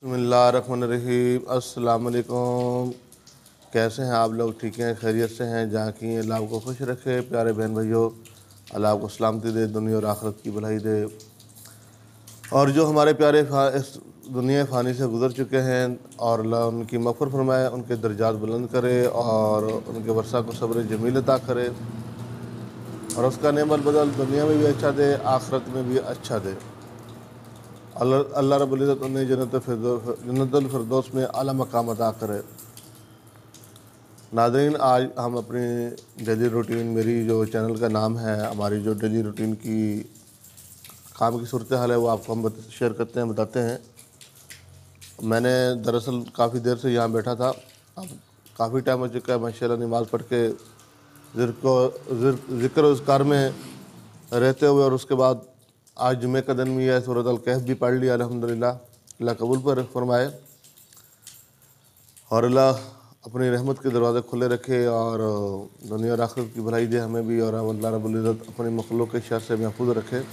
बिस्मिल्लाहिर्रहमानिर्रहीम। अस्सलाम वालेकुम। कैसे हैं आप लोग? ठीक हैं, खैरियत से हैं? जहाँ की अल्लाह आपको खुश रखे। प्यारे बहन भाइयों, अल्लाह आपको सलामती दे, दुनिया और आखिरत की भलाई दे। और जो हमारे प्यारे इस दुनिया फ़ानी से गुज़र चुके हैं, और अल्लाह उनकी मग़फ़िरत फरमाए, उनके दर्जात बुलंद करे और उनके वर्षा को सब्र जमील अता करे और उसका नेमत बदल दुनिया में भी अच्छा दे, आखिरत में भी अच्छा दे। अल्लाह रब्बुल इज़्ज़त उन्हें जन्नतुल फिरदौस में आला मकाम अता करे। नाज़रीन, आज हम अपनी डेली रूटीन, मेरी जो चैनल का नाम है, हमारी जो डेली रूटीन की काम की सूरत हाल है, वो आपको हम शेयर करते हैं, बताते हैं। मैंने दरअसल काफ़ी देर से यहाँ बैठा था। अब काफ़ी टाइम हो चुका है माशाल्लाह नमाज़ पढ़ के ज़िक्र उज़कार में रहते हुए, और उसके बाद आज जुमे का दिन भी है, सूरत अल कहफ भी पढ़ लिया अल्हम्दुलिल्लाह। अल्लाह कबूल पर फरमाए और अल्लाह अपनी रहमत के दरवाज़े खुले रखे और दुनिया और आखिरत की भलाई दे हमें भी, और अल्लाह रब्बुल इज़्ज़त अपनी मखलूक के शर से महफूज रखे।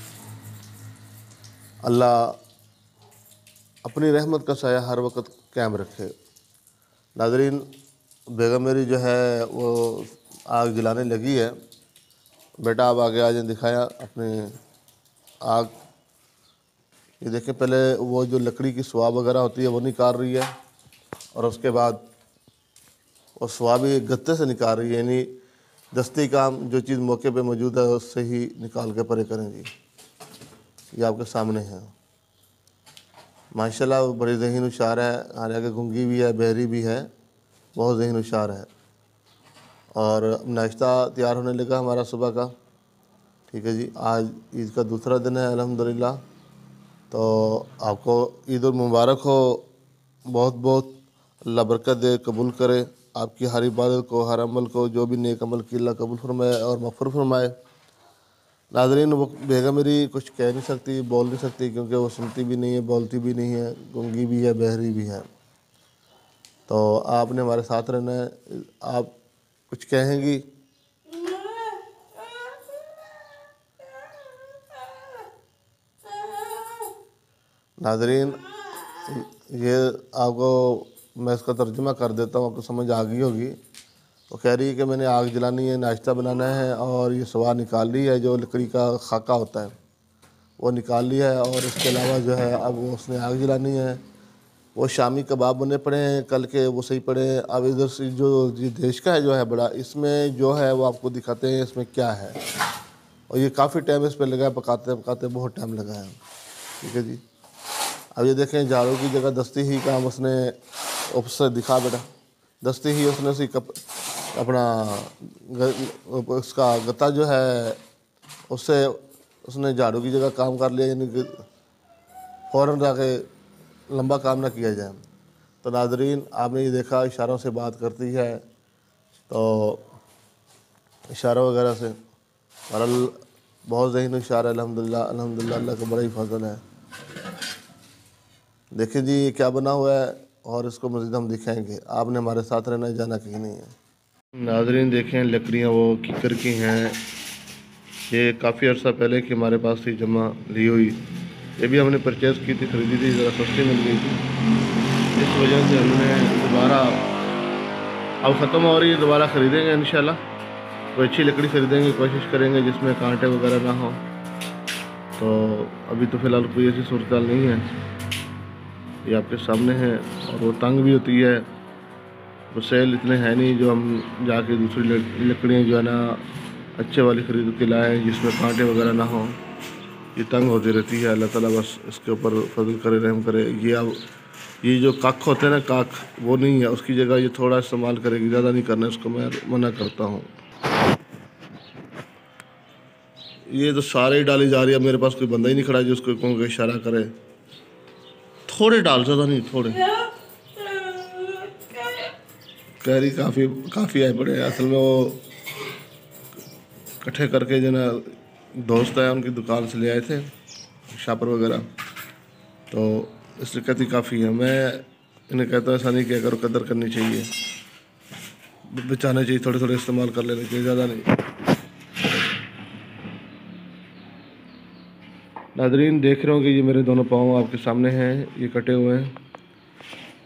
अल्लाह अपनी रहमत का साया हर वक्त कायम रखे। नाज़रीन, बेगम मेरी जो है वो आग जलाने लगी है। बेटा आप आगे आ जाए, दिखाया अपने आग। ये देखें, पहले वो जो लकड़ी की स्वाह वगैरह होती है वो निकाल रही है, और उसके बाद वो स्वाह भी गत्ते से निकाल रही है, यानी दस्ती काम जो चीज़ मौके पे मौजूद है उससे ही निकाल के परे करेंगी। ये आपके सामने है। माशाल्लाह वो बड़ी ज़हीन हुशार है, हालांकि गूंगी भी है, बहरी भी है, बहुत ज़हीन हुशार है। और नाश्ता तैयार होने लगा हमारा सुबह का। ठीक है जी, आज ईद का दूसरा दिन है अल्हम्दुलिल्लाह। तो आपको ईद मुबारक हो, बहुत बहुत अल्लाह बरकत दे, कबूल करे आपकी हर इबादत को, हर अमल को, जो भी नेक अमल की अल्लाह कबूल फरमाए और मग़फ़िरत फरमाए। नाज़रीन, वो बेगम मेरी कुछ कह नहीं सकती, बोल नहीं सकती, क्योंकि वो सुनती भी नहीं है, बोलती भी नहीं है, गूंगी भी है, बहरी भी है। तो आपने हमारे साथ रहना है। आप कुछ कहेंगी? नाज़रीन, ये आपको मैं इसका तर्जुमा कर देता हूँ, आपको समझ आ गई होगी। वो कह रही है कि मैंने आग जलानी है, नाश्ता बनाना है, और ये स्वाह निकाल ली है, जो लकड़ी का खाका होता है वो निकाल लिया है, और इसके अलावा जो है अब वो उसने आग जलानी है। वो शामी कबाब बने पड़े हैं कल के, वो सही पड़े हैं। अब इधर से जो ये देश का है जो है बड़ा, इसमें जो है वो आपको दिखाते हैं इसमें क्या है। और ये काफ़ी टाइम इस पर लगा है, पकाते पकाते बहुत टाइम लगा है। ठीक है जी, अब ये देखें, झाड़ू की जगह दस्ती ही काम उसने उससे दिखा बेटा, दस्ती ही उसने उसी अपना उसका गत्ता जो है उससे उसने झाड़ू की जगह काम कर लिया, यानी कि फ़ौरन जाके लंबा काम ना किया जाए। तो नाज़रीन, आपने ये देखा इशारों से बात करती है, तो इशारों वगैरह से और बहुत ज़हीन इशारा है अल्हम्दुलिल्लाह। अल्हम्दुलिल्लाह, अल्लाह का बड़ा ही फजल है। देखिए जी, ये क्या बना हुआ है, और इसको मज़ीद हम दिखाएंगे। आपने हमारे साथ रहना है, जाना कहीं नहीं है। नाज़रीन देखें, लकड़ियाँ वो कीकर की हैं। ये काफ़ी अर्सा पहले कि हमारे पास थी जमा ली हुई। ये भी हमने परचेज़ की थी, ख़रीदी थी, ज़रा सस्ती मिल गई थी। इस वजह से हमने दोबारा, अब ख़त्म हो रही है, दोबारा ख़रीदेंगे इंशाल्लाह। कोई अच्छी लकड़ी ख़रीदेंगे, कोशिश करेंगे जिसमें कांटे वगैरह ना हो। तो अभी तो फ़िलहाल कोई ऐसी सूरत नहीं है। ये आपके सामने है, और वो तंग भी होती है। वो सेल इतने हैं नहीं जो हम जाके दूसरी लकड़ियाँ जो है ना अच्छे वाली ख़रीद के लाएँ जिसमें कांटे वगैरह ना हो। ये तंग होती रहती है। अल्लाह ताला बस इसके ऊपर फजल करे, रहम करे। ये अब ये जो काख होते हैं ना, काख वो नहीं है, उसकी जगह ये थोड़ा इस्तेमाल करेगी, ज़्यादा नहीं करना, इसको मैं मना करता हूँ। ये तो सारे ही डाली जा रही है। मेरे पास कोई बंदा ही नहीं खड़ा जिसको कहूँ कि इशारा करे। थोड़े डाल, ज़्यादा नहीं, थोड़े। कह रही काफ़ी आए पड़े। असल में वो इकट्ठे करके जो ना दोस्त है उनकी दुकान से ले आए थे शापर वगैरह, तो इसलिए कहती काफ़ी है। मैं इन्हें कहता हूँ ऐसा नहीं किया करो, कदर करनी चाहिए, बचाना चाहिए, थोड़े थोड़े इस्तेमाल कर लेने चाहिए, ज़्यादा नहीं। नाज़रीन देख रहे हो कि ये मेरे दोनों पाँव आपके सामने हैं, ये कटे हुए हैं।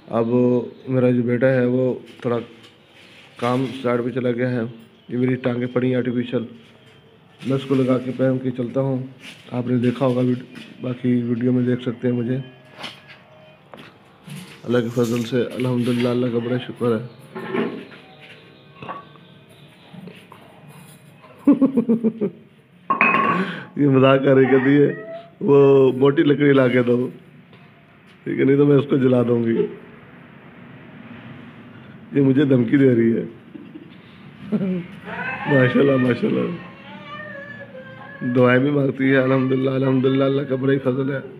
अब मेरा जो बेटा है वो थोड़ा काम स्टार्ट पे चला गया है। ये मेरी टांगें पड़ी आर्टिफिशियल, मैं उसको लगा के पहन के चलता हूँ। आपने देखा होगा, बाकी वीडियो में देख सकते हैं मुझे। अल्लाह के फजल से अल्हम्दुलिल्लाह, अल्लाह का बड़ा शुक्र है। ये मजाक कर रही, कहती है वो मोटी लकड़ी ला के दो, ठीक है, नहीं तो मैं उसको जला दूंगी। ये मुझे धमकी दे रही है। माशाल्लाह माशाल्लाह, दुआएं भी मांगती है। अल्हम्दुलिल्लाह अल्हम्दुलिल्लाह, अल्लाह का बड़ा ही फजल है।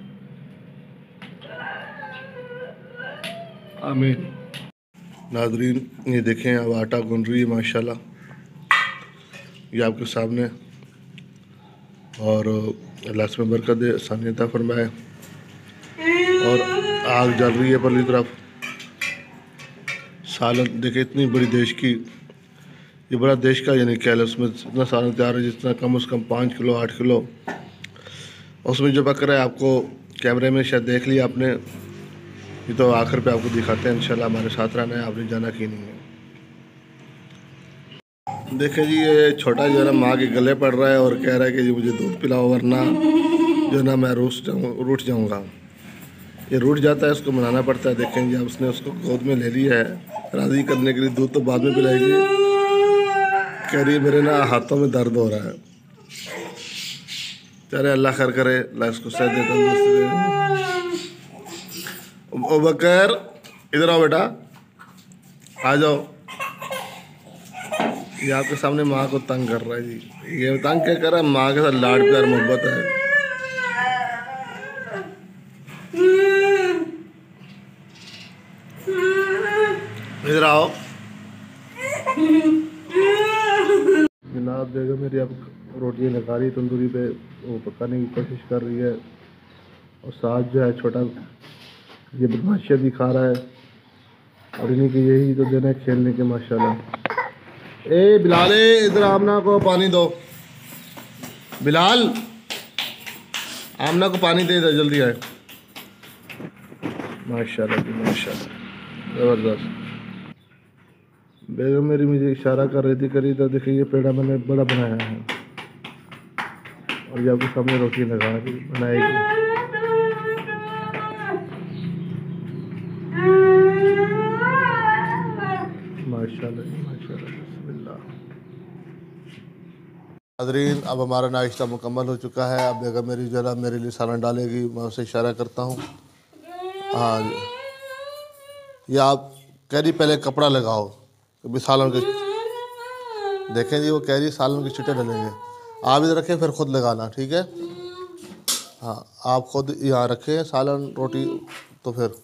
आमीन। नाज़रीन, ये देखें अब आटा गूंद रही है माशाल्लाह, ये आपके सामने। और अल्लाह इसमें बरकत दे, आसानियत फरमाए। और आग जल रही है परली तरफ। सालन देखे, इतनी बड़ी देश की, ये बड़ा देश का यानी कह लो, उसमें इतना सालन तैयार है जितना कम से कम 5 किलो 8 किलो। उसमें जो बकरा है, आपको कैमरे में शायद देख लिया आपने, ये तो आखिर पे आपको दिखाते हैं। इंशाल्लाह हमारे साथ रहना है, आपने जाना की नहीं है। देखें जी, ये छोटा जो है ना माँ के गले पड़ रहा है और कह रहा है कि जी मुझे दूध पिलाओ, वरना जो ना मैं रूठ जाऊँगा। ये रूठ जाता है, इसको मनाना पड़ता है। देखें जी, अब उसने उसको गोद में ले लिया है राज़ी करने के लिए। दूध तो बाद में पिलाएगी। कह रही है मेरे ना हाथों में दर्द हो रहा है। चले अल्लाह खैर करे, अल्लाह इसको सेहत दे, तंदुरुस्ती दे। ओ बकर, इधर आओ बेटा, आ जाओ। ये आपके सामने माँ को तंग कर रहा है जी। ये तंग क्या कर रहा है, माँ के साथ लाड प्यार मोहब्बत है। इधर आओ। जनाब बेगम मेरी अब रोटियाँ लगा रही तंदूरी पे, वो पकाने की कोशिश कर रही है। और साथ जो है छोटा ये बदमाशियाँ दिखा रहा है। और इन्हीं की यही तो दिन है खेलने के माशाल्लाह। ए बिलाल, इधर आमना को पानी दो। बिलाल, आमना को पानी दे दो, जल्दी आए। माशाल्लाह जी माशाल्लाह, ज़बरदस्त। बेगम मेरी मुझे इशारा कर रही थी, करी तो देखिए ये पेड़ा मैंने बड़ा बनाया है। और ये आपके सामने रोटी लगा रही बनाएगी। माशाल्लाह जी माशाल्लाह, बिस्मिल्लाह। नाज़रीन, अब हमारा नाश्ता मुकम्मल हो चुका है। अब बेगम मेरी जरा मेरे लिए सालन डालेगी, मैं उसे इशारा करता हूँ। हाँ जी, ये आप कह रही पहले कपड़ा लगाओ, कभी सालन के, देखें जी वो कह रही सालन के छींटे डलेंगे। आप इधर रखें, फिर खुद लगाना, ठीक है। हाँ, आप खुद यहाँ रखें सालन रोटी, तो फिर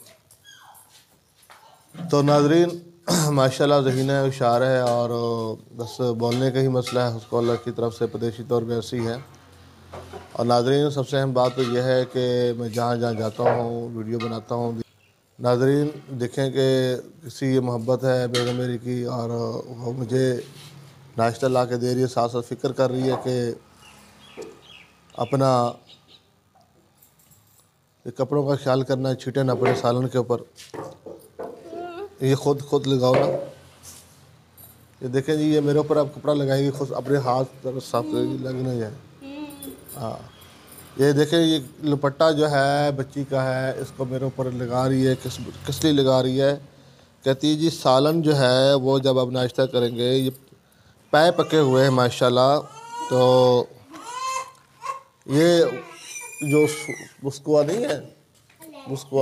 तो नाज़रीन माशाल्लाह ज़हीना होशियार है। और बस बोलने का ही मसला है, उसको अल्लाह की तरफ से पैदाइशी तौर पर ऐसी है। और नाज़रीन सबसे अहम बात तो यह है कि मैं जहाँ जहाँ जाता हूँ वीडियो बनाता हूँ। नाज़रीन देखें कि किसी ये मोहब्बत है बेगम मेरी की, और वो मुझे नाश्ता ला के दे रही है, साथ साथ फ़िक्र कर रही है कि अपना ये कपड़ों का ख्याल करना है, छींटे ना पड़े सालन के ऊपर। ये खुद लगाओ ना। ये देखें जी, ये मेरे ऊपर आप कपड़ा लगाएंगे, खुद अपने हाथ साफ लग नहीं जाए। हाँ, ये देखें, ये दुपट्टा जो है बच्ची का है, इसको मेरे ऊपर लगा रही है। किस लिए लगा रही है, कहती है जी सालन जो है वो जब आप नाश्ता करेंगे, ये पैर पके हुए हैं माशाल्लाह, तो ये जो बुस्कुआ नहीं है, बुस्कुआ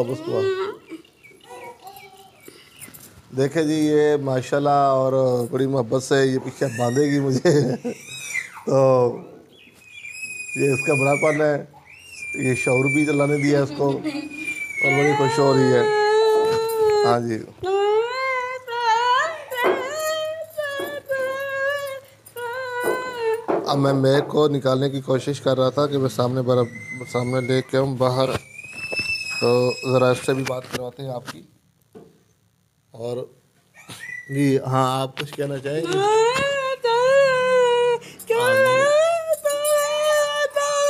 देखे जी, ये माशाल्लाह और बड़ी मोहब्बत से ये पीछे बांधेगी मुझे। तो ये इसका बड़ापन है, ये शौर भी चलाने दिया इसको, और बड़ी खुश हो रही है। हाँ जी, अब मैं मेघ को निकालने की कोशिश कर रहा था कि मैं सामने लेके आऊँ बाहर। तो ज़रा इससे भी बात करवाते हैं आपकी। और जी हाँ, आप कुछ कहना चाहेंगे?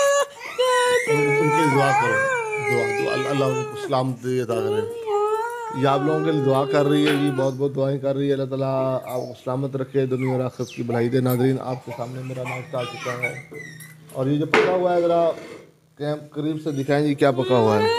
उनकी दुआ करो, दुआ अल्लाह उनको सलामती अता करे। ये आप लोगों के लिए दुआ कर रही है जी, बहुत बहुत दुआएं कर रही है। अल्लाह ताला आपको सलामत रखे, दुनिया और आखिरत की भलाई दे। नाज़रीन, आपके सामने मेरा नाश्ता आ चुका है और ये जो पका हुआ है ज़रा कैंप करीब से दिखाएं जी क्या पका हुआ है।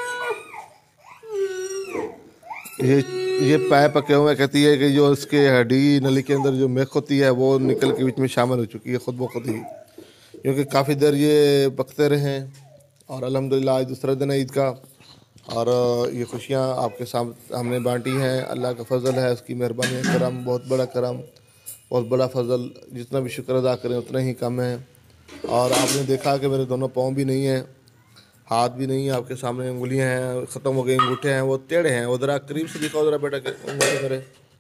ये ये पैर पके हुए हैं। कहती है कि जो इसके हड्डी नली के अंदर जो मेख होती है वो निकल के बीच में शामिल हो चुकी है खुद ब खुद ही, क्योंकि काफ़ी देर ये पकते रहे हैं। और अल्हम्दुलिल्लाह आज दूसरा दिन है ईद का और ये खुशियाँ आपके सामने हमने बांटी हैं। अल्लाह का फ़ज़ल है, उसकी मेहरबानी है, करम, बहुत बड़ा करम, बहुत बड़ा फ़ज़ल। जितना भी शुक्र अदा करें उतना ही कम है। और आपने देखा कि मेरे दोनों पाँव भी नहीं हैं, हाथ भी नहीं है, आपके सामने उंगलियां हैं, ख़त्म हो गई, अंगूठे हैं वो टेढ़े हैं। वो ज़रा करीब से दिखाओ ज़रा बेटा के अंगूठे मेरे,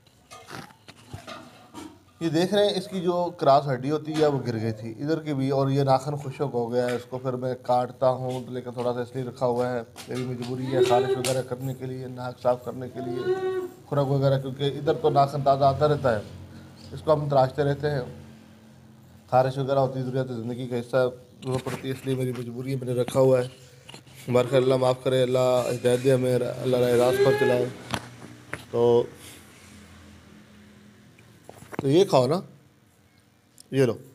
ये देख रहे हैं इसकी जो क्रॉस हड्डी होती है वो गिर गई थी इधर की भी, और ये नाखून खुशक हो गया है। इसको फिर मैं काटता हूँ तो लेकिन थोड़ा सा इसलिए रखा हुआ है, मेरी मजबूरी है खारिश वगैरह करने के लिए, नाक साफ़ करने के लिए, खुरक वगैरह, क्योंकि इधर तो नाखून ताज़ा आता रहता है, इसको हम तराशते रहते हैं। खारिश वगैरह होती है, ज़रूरत ज़िंदगी का हिस्सा जरूरत पड़ती है, इसलिए मेरी मजबूरी है, मैंने रखा हुआ है। बार अल्लाह माफ़ करे, अल्लाह हिदायत दे हमें, अल्लाह राज पर चलाए। तो ये खाओ ना, ये लो,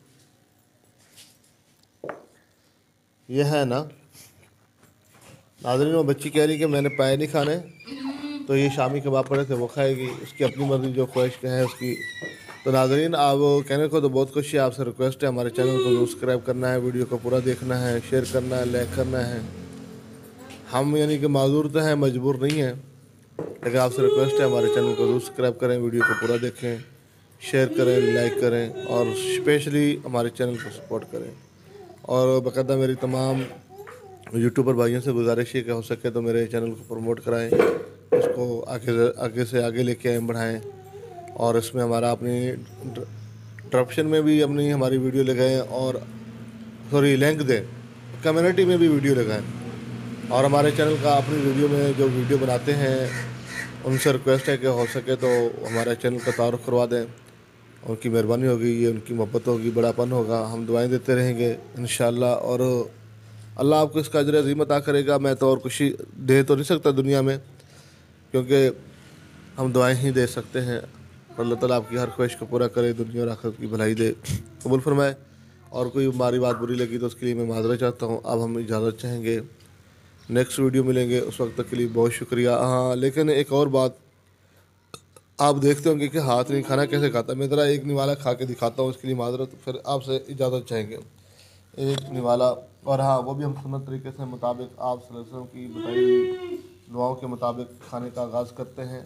ये है ना। नाज़रीन, वो बच्ची कह रही कि मैंने पाए नहीं खाने, तो ये शामी कबाब पड़े थे वो खाएगी, उसकी अपनी मर्ज़ी जो ख्वाहिश है उसकी। तो नाज़रीन, आप कहने को तो बहुत खुशी है, आपसे रिक्वेस्ट है हमारे चैनल को सब्सक्राइब करना है, वीडियो को पूरा देखना है, शेयर करना है, लाइक करना है। हम यानी कि माजूर तो हैं, मजबूर नहीं हैं, लेकिन आपसे रिक्वेस्ट है हमारे चैनल को सब्सक्राइब करें, वीडियो को पूरा देखें, शेयर करें, लाइक करें और स्पेशली हमारे चैनल को सपोर्ट करें। और बाकायदा मेरी तमाम यूट्यूबर भाइयों से गुजारिश है कि हो सके तो मेरे चैनल को प्रमोट कराएं, इसको आगे से आगे लेके आएँ, बढ़ाएँ। और इसमें हमारा अपनी ड्रप्शन में भी अपनी हमारी वीडियो लगाएं, और सॉरी लिंक दें, कम्युनिटी में भी वीडियो लगाएं। और हमारे चैनल का अपनी वीडियो में जो वीडियो बनाते हैं उनसे रिक्वेस्ट है कि हो सके तो हमारे चैनल का तारुफ करवा दें। उनकी मेहरबानी होगी, ये उनकी मोहब्बत होगी, बड़ापन होगा, हम दुआएं देते रहेंगे इंशाअल्लाह। और अल्लाह आपको इसका अजर अज़ीम अता करेगा। मैं तो और खुशी दे तो नहीं सकता दुनिया में, क्योंकि हम दुआएं ही दे सकते हैं। अल्लाह ताला आपकी हर ख्वाहिश को पूरा करे, दुनिया और आखिरत की भलाई दे, कबूल फरमाए। और कोई हमारी बात बुरी लगी तो उसके लिए मैं माजरत चाहता हूँ। अब हम इजाज़त चाहेंगे, नेक्स्ट वीडियो मिलेंगे, उस वक्त तक के लिए बहुत शुक्रिया। हाँ, लेकिन एक और बात, आप देखते होंगे कि हाथ नहीं खाना कैसे खाता। मैं ज़रा एक निवाला खा के दिखाता हूँ, इसके लिए माजरत, फिर आपसे इजाज़त चाहेंगे। एक निवाला, और हाँ वो भी हम सुन्नत तरीके से मुताबिक आप सल्लल्लाहु अलैहि वसल्लम की बताई हुई दुआओं के मुताबिक खाने का आगाज़ करते हैं।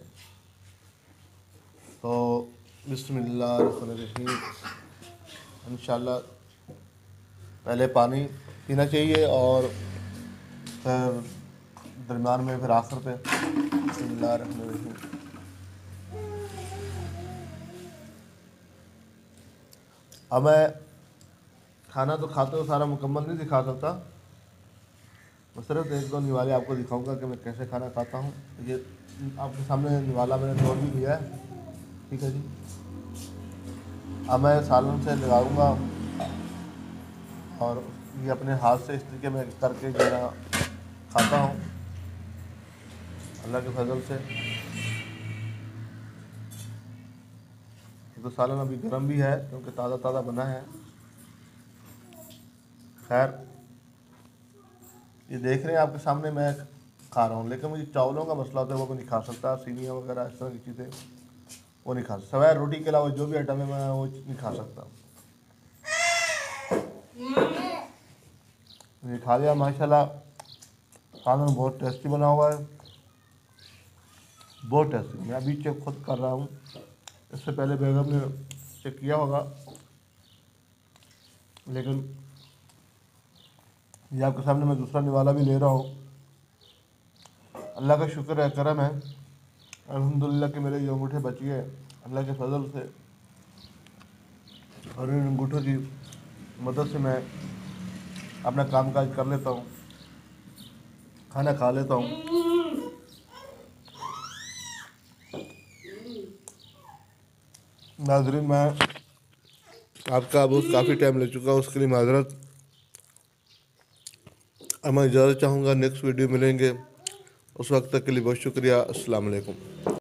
तो बिस्मिल्लाहिर्रहमानिर्रहीम, इंशाल्लाह पहले पानी पीना चाहिए और फिर दरम्यान में, फिर आखिर पे। बिस्मिल्लाहिर्रहमानिर्रहीम। अब मैं खाना तो खाते हुए सारा मुकम्मल नहीं दिखा सकता, मैं सिर्फ एक दो निवाले आपको दिखाऊंगा कि मैं कैसे खाना खाता हूँ। ये आपके सामने निवाला मैंने तोड़ भी लिया है, ठीक है जी। अब मैं सालन से लगाऊंगा और ये अपने हाथ से इस तरीके में करके जो है खाता हूँ अल्लाह के फजल से। तो सालन अभी गर्म भी है क्योंकि ताज़ा ताज़ा बना है। खैर, ये देख रहे हैं आपके सामने मैं खा रहा हूँ, लेकिन मुझे चावलों का मसला होता है, वो मैं नहीं खा सकता। सीनियाँ वगैरह इस तरह की चीज़ें वो नहीं खा सकता, सवाए रोटी के अलावा जो भी आइटम है मैं वो नहीं खा सकता। ये खा लिया माशाल्लाह, खाना बहुत टेस्टी बना हुआ है, बहुत टेस्टी। मैं अभी चेक खुद कर रहा हूँ, इससे पहले बेगम ने चेक किया होगा, लेकिन ये आपके सामने मैं दूसरा निवाला भी ले रहा हूँ। अल्लाह का शुक्र है, करम है अल्हम्दुलिल्लाह कि मेरे ये अंगूठे बच गए अल्लाह के फजल से, और इन अंगूठों की मदद से मैं अपना काम काज कर लेता हूँ, खाना खा लेता हूँ। नाज़रीन, मैं आपका अब काफ़ी टाइम ले चुका, उसके लिए माजरत। अब मैं इजाज़त चाहूँगा, नेक्स्ट वीडियो मिलेंगे, उस वक्त तक के लिए बहुत शुक्रिया। अस्सलाम वालेकुम।